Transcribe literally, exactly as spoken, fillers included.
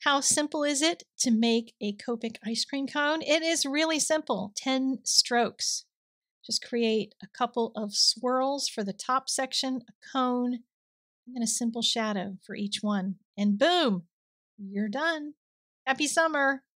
How simple is it to make a Copic ice cream cone? It is really simple. ten strokes. Just create a couple of swirls for the top section, a cone, and then a simple shadow for each one. And boom, you're done. Happy summer!